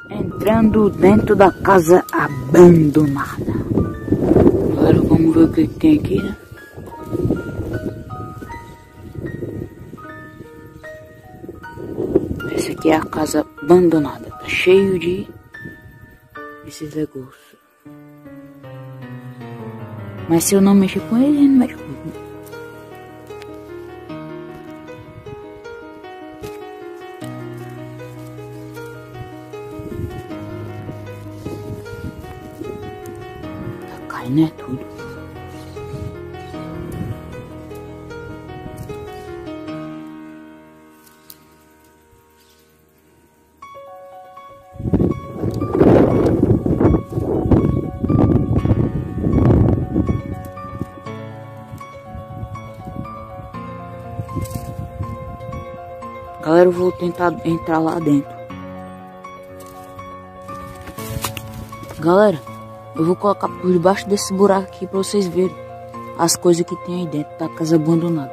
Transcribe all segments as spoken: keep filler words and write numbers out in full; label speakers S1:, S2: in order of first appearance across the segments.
S1: Entrando dentro da casa abandonada. Agora vamos ver o que tem aqui, né? Essa aqui é a casa abandonada. Tá cheio de esses negócios. Mas se eu não mexer com ele, ele não mexe comigo. Né, tudo. Galera, eu vou tentar entrar lá dentro. Galera, eu vou colocar por debaixo desse buraco aqui pra vocês verem as coisas que tem aí dentro da casa abandonada.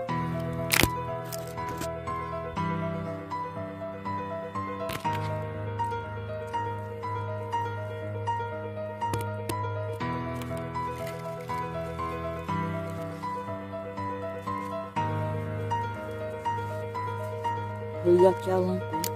S1: Vou ligar aqui a lâmpada.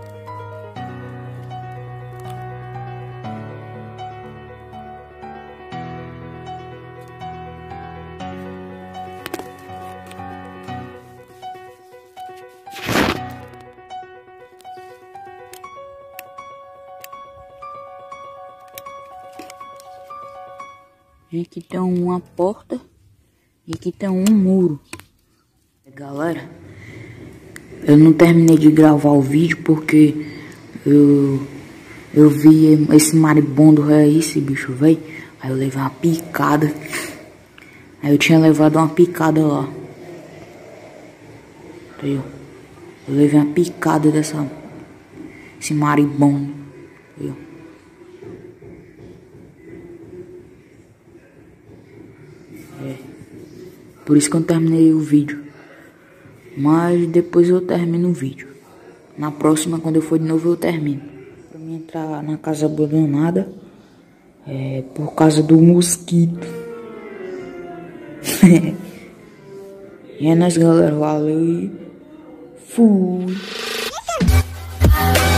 S1: E aqui tem uma porta e aqui tem um muro. Galera, eu não terminei de gravar o vídeo porque eu, eu vi esse maribondo aí, esse bicho veio. Aí eu levei uma picada. Aí eu tinha levado uma picada lá. Aí, ó. Eu levei uma picada dessa, esse maribondo. Aí, ó. É. Por isso que eu terminei o vídeo. Mas depois eu termino o vídeo. Na próxima, quando eu for de novo, eu termino. Pra mim entrar na casa abandonada. É por causa do mosquito. E é nóis, galera. Valeu e fui.